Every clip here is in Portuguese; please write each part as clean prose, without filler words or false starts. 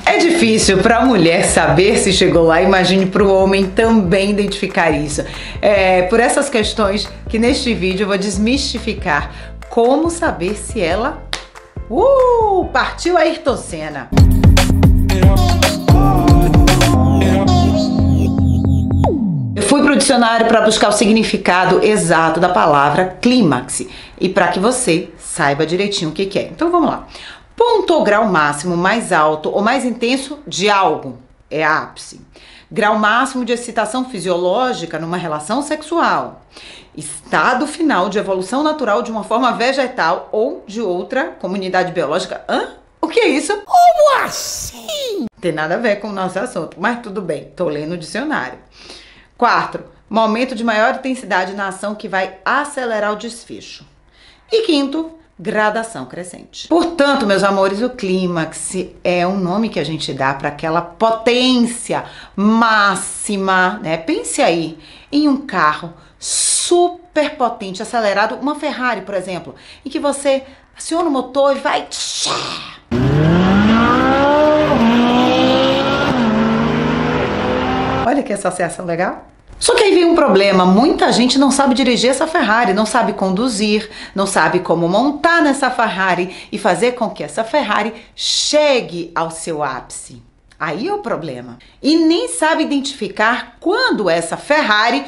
É difícil para a mulher saber se chegou lá, imagine para o homem também identificar isso. É por essas questões que neste vídeo eu vou desmistificar como saber se ela partiu a Ayrton Senna. Eu fui pro dicionário para buscar o significado exato da palavra clímax e para que você saiba direitinho o que é. Então vamos lá. Ponto ou grau máximo mais alto ou mais intenso de algo é ápice. Grau máximo de excitação fisiológica numa relação sexual. Estado final de evolução natural de uma forma vegetal ou de outra comunidade biológica. O que é isso? Como assim? Tem nada a ver com o nosso assunto, mas tudo bem, tô lendo o dicionário. 4. Momento de maior intensidade na ação que vai acelerar o desfecho. E 5º, gradação crescente. Portanto, meus amores, o clímax é um nome que a gente dá para aquela potência máxima, né? Pense aí em um carro super potente, acelerado, uma Ferrari, por exemplo, em que você aciona o motor e vai... Olha que associação legal. Só que aí vem um problema, muita gente não sabe dirigir essa Ferrari, não sabe conduzir, não sabe como montar nessa Ferrari e fazer com que essa Ferrari chegue ao seu ápice. Aí é o problema. E nem sabe identificar quando essa Ferrari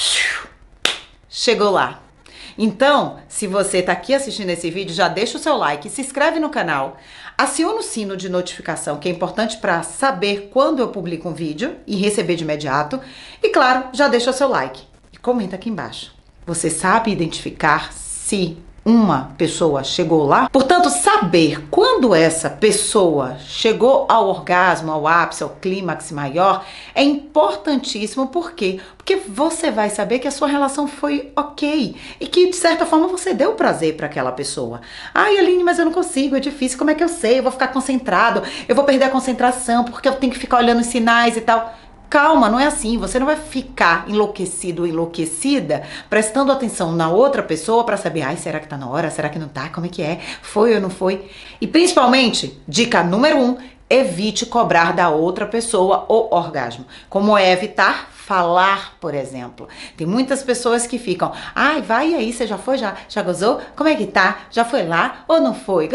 chegou lá. Então, se você está aqui assistindo esse vídeo, já deixa o seu like, se inscreve no canal, aciona o sino de notificação, que é importante para saber quando eu publico um vídeo e receber de imediato. E claro, já deixa o seu like e comenta aqui embaixo. Você sabe identificar se uma pessoa chegou lá? Portanto, saber quando essa pessoa chegou ao orgasmo, ao ápice, ao clímax maior, é importantíssimo. Por quê? Porque você vai saber que a sua relação foi ok e que, de certa forma, você deu prazer para aquela pessoa. Ai, Aline, mas eu não consigo, é difícil, como é que eu sei? Eu vou ficar concentrado, eu vou perder a concentração porque eu tenho que ficar olhando os sinais e tal. Calma, não é assim, você não vai ficar enlouquecido ou enlouquecida prestando atenção na outra pessoa para saber, ai, será que tá na hora, será que não tá, como é que é, foi ou não foi? E principalmente, dica número 1, evite cobrar da outra pessoa o orgasmo. Como é evitar? Falar, por exemplo. Tem muitas pessoas que ficam, ai, vai aí, você já foi, já gozou? Como é que tá? Já foi lá ou não foi?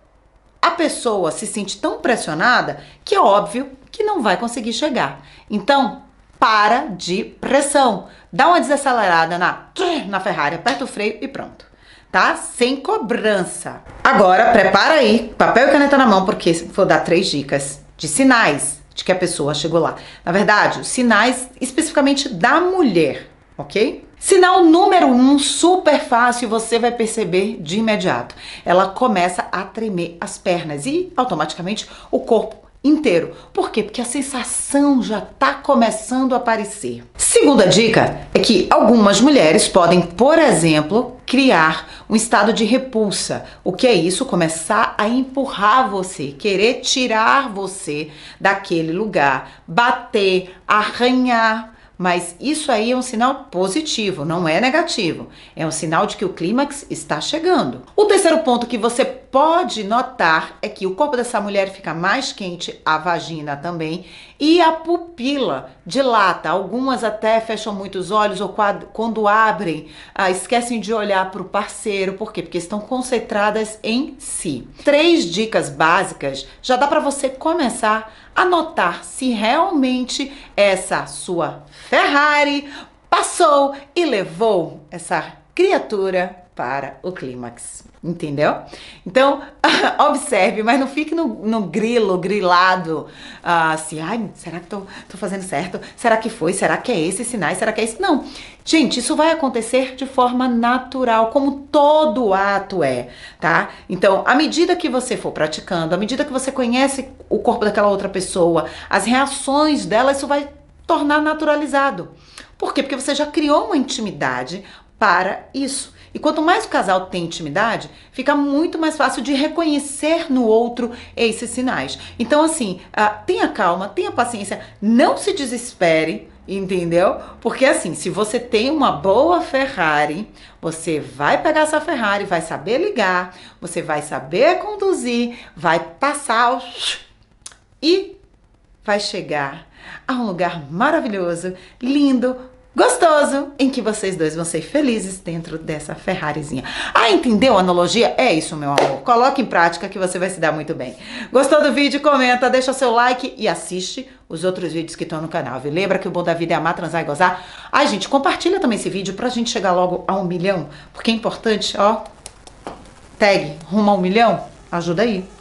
A pessoa se sente tão pressionada que é óbvio que não vai conseguir chegar. Então, para de pressão. Dá uma desacelerada na Ferrari, aperta o freio e pronto. Tá? Sem cobrança. Agora, prepara aí, papel e caneta na mão, porque vou dar 3 dicas de sinais de que a pessoa chegou lá. Na verdade, os sinais especificamente da mulher, ok? Sinal número 1, super fácil, você vai perceber de imediato. Ela começa a tremer as pernas e automaticamente o corpo inteiro. Por quê? Porque a sensação já está começando a aparecer. Segunda dica é que algumas mulheres podem, por exemplo, criar um estado de repulsa. O que é isso? Começar a empurrar você, querer tirar você daquele lugar, bater, arranhar. Mas isso aí é um sinal positivo, não é negativo. É um sinal de que o clímax está chegando. O terceiro ponto que você pode notar é que o corpo dessa mulher fica mais quente, a vagina também, e a pupila dilata. Algumas até fecham muito os olhos ou quando abrem, esquecem de olhar para o parceiro. Por quê? Porque estão concentradas em si. 3 dicas básicas já dá para você começar a notar se realmente essa sua Ferrari passou e levou essa criatura para o clímax, entendeu? Então, observe, mas não fique no grilado, assim, ai, será que tô fazendo certo? Será que foi? Será que é esses sinais? Será que é isso? Não, gente, isso vai acontecer de forma natural, como todo ato é, tá? Então, à medida que você for praticando, à medida que você conhece o corpo daquela outra pessoa, as reações dela, isso vai tornar naturalizado. Por quê? Porque você já criou uma intimidade para isso. E quanto mais o casal tem intimidade, fica muito mais fácil de reconhecer no outro esses sinais. Então, assim, tenha calma, tenha paciência, não se desespere, entendeu? Porque, assim, se você tem uma boa Ferrari, você vai pegar essa Ferrari, vai saber ligar, você vai saber conduzir, vai passar e vai chegar a um lugar maravilhoso, lindo, gostoso, em que vocês dois vão ser felizes dentro dessa Ferrarizinha. Ah, entendeu a analogia? É isso, meu amor. Coloque em prática que você vai se dar muito bem. Gostou do vídeo? Comenta, deixa seu like e assiste os outros vídeos que estão no canal, viu? Lembra que o bom da vida é amar, transar e gozar? Ai, gente, compartilha também esse vídeo pra gente chegar logo a 1 milhão, porque é importante, ó. Tag rumo a 1 milhão, ajuda aí.